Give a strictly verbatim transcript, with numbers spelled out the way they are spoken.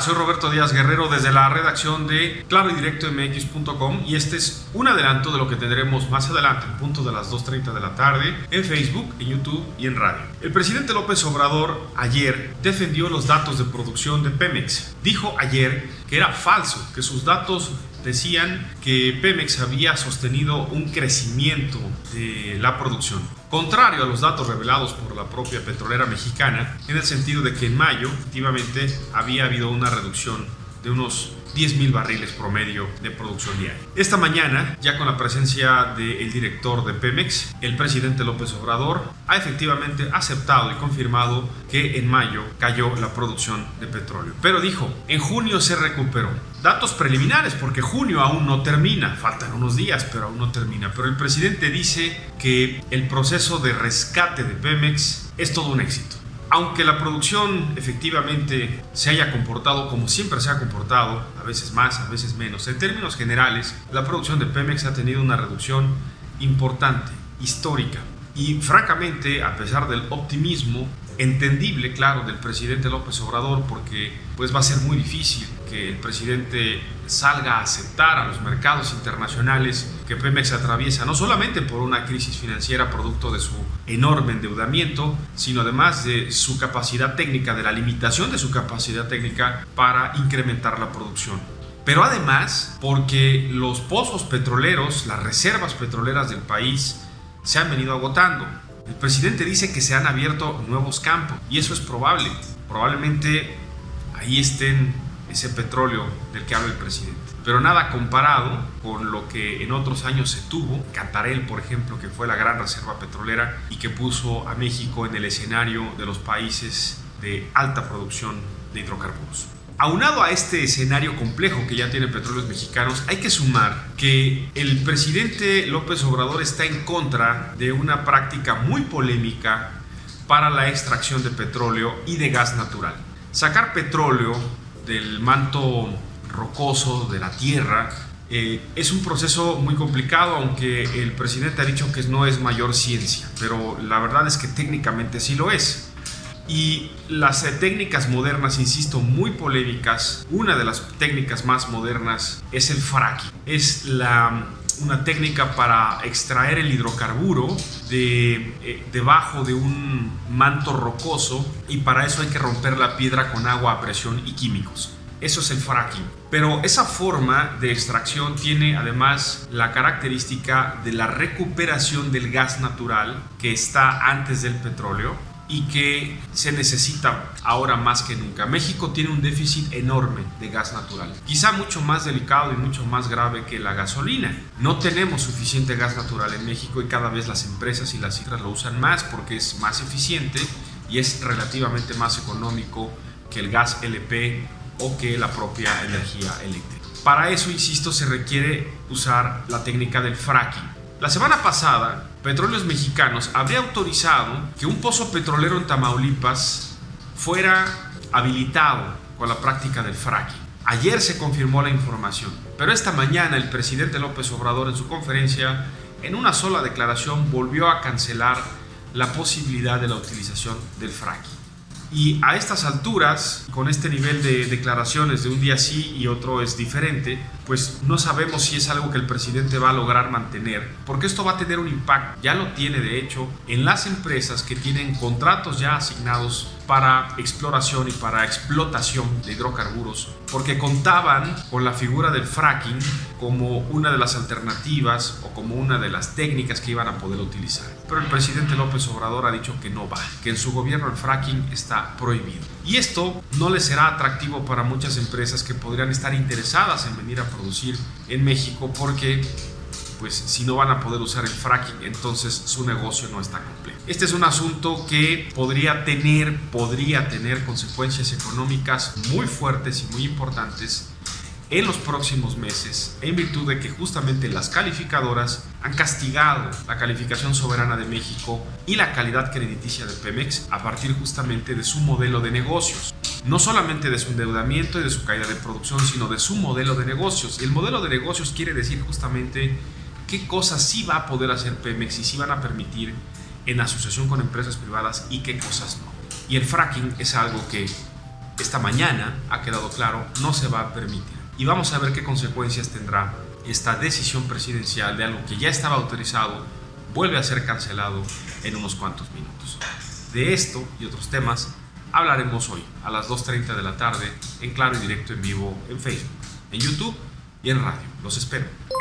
Hola, soy Roberto Díaz Guerrero desde la redacción de claro y directo m x punto com y este es un adelanto de lo que tendremos más adelante, en punto de las dos treinta de la tarde, en Facebook, en YouTube y en radio. El presidente López Obrador ayer defendió los datos de producción de Pemex. Dijo ayer que era falso, que sus datos decían que Pemex había sostenido un crecimiento de la producción, contrario a los datos revelados por la propia petrolera mexicana, en el sentido de que en mayo efectivamente había habido una reducción de unos diez mil barriles promedio de producción diaria. Esta mañana, ya con la presencia del director de Pemex, el presidente López Obrador ha efectivamente aceptado y confirmado que en mayo cayó la producción de petróleo. Pero dijo, en junio se recuperó. Datos preliminares, porque junio aún no termina, faltan unos días, pero aún no termina. Pero el presidente dice que el proceso de rescate de Pemex es todo un éxito. Aunque la producción efectivamente se haya comportado como siempre se ha comportado, a veces más, a veces menos, en términos generales, la producción de Pemex ha tenido una reducción importante, histórica. Y francamente, a pesar del optimismo entendible, claro, del presidente López Obrador, porque pues va a ser muy difícil que el presidente salga a aceptar a los mercados internacionales que Pemex atraviesa no solamente por una crisis financiera producto de su enorme endeudamiento, sino además de su capacidad técnica, de la limitación de su capacidad técnica para incrementar la producción. Pero además porque los pozos petroleros, las reservas petroleras del país se han venido agotando. El presidente dice que se han abierto nuevos campos y eso es probable. Probablemente ahí estén ese petróleo del que habla el presidente. Pero nada comparado con lo que en otros años se tuvo. Cantarell, por ejemplo, que fue la gran reserva petrolera y que puso a México en el escenario de los países de alta producción de hidrocarburos. Aunado a este escenario complejo que ya tiene Petróleos Mexicanos, hay que sumar que el presidente López Obrador está en contra de una práctica muy polémica para la extracción de petróleo y de gas natural. Sacar petróleo del manto rocoso de la tierra eh, es un proceso muy complicado, aunque el presidente ha dicho que no es mayor ciencia, pero la verdad es que técnicamente sí lo es. Y las eh, técnicas modernas, insisto, muy polémicas, una de las técnicas más modernas es el fracking. Es la, una técnica para extraer el hidrocarburo de, eh, debajo de un manto rocoso y para eso hay que romper la piedra con agua a presión y químicos. Eso es el fracking. Pero esa forma de extracción tiene además la característica de la recuperación del gas natural que está antes del petróleo y que se necesita ahora más que nunca. México tiene un déficit enorme de gas natural, quizá mucho más delicado y mucho más grave que la gasolina. No tenemos suficiente gas natural en México y cada vez las empresas y las cifras lo usan más porque es más eficiente y es relativamente más económico que el gas L P o que la propia energía eléctrica. Para eso, insisto, se requiere usar la técnica del fracking. La semana pasada, Petróleos Mexicanos habría autorizado que un pozo petrolero en Tamaulipas fuera habilitado con la práctica del fracking. Ayer se confirmó la información, pero esta mañana el presidente López Obrador en su conferencia, en una sola declaración, volvió a cancelar la posibilidad de la utilización del fracking. Y a estas alturas, con este nivel de declaraciones de un día sí y otro es diferente, pues no sabemos si es algo que el presidente va a lograr mantener, porque esto va a tener un impacto, ya lo tiene de hecho, en las empresas que tienen contratos ya asignados para exploración y para explotación de hidrocarburos, porque contaban con la figura del fracking como una de las alternativas o como una de las técnicas que iban a poder utilizar. Pero el presidente López Obrador ha dicho que no va, que en su gobierno el fracking está prohibido. Y esto no le será atractivo para muchas empresas que podrían estar interesadas en venir a producir en México porque pues si no van a poder usar el fracking, entonces su negocio no está completo. Este es un asunto que podría tener, podría tener consecuencias económicas muy fuertes y muy importantes en los próximos meses, en virtud de que justamente las calificadoras han castigado la calificación soberana de México y la calidad crediticia de Pemex a partir justamente de su modelo de negocios. No solamente de su endeudamiento y de su caída de producción, sino de su modelo de negocios. Y el modelo de negocios quiere decir justamente qué cosas sí va a poder hacer Pemex y sí van a permitir en asociación con empresas privadas y qué cosas no. Y el fracking es algo que esta mañana ha quedado claro, no se va a permitir. Y vamos a ver qué consecuencias tendrá esta decisión presidencial de algo que ya estaba autorizado, vuelve a ser cancelado en unos cuantos minutos. De esto y otros temas hablaremos hoy a las dos treinta de la tarde en Claro y Directo en vivo en Facebook, en YouTube y en radio. Los espero.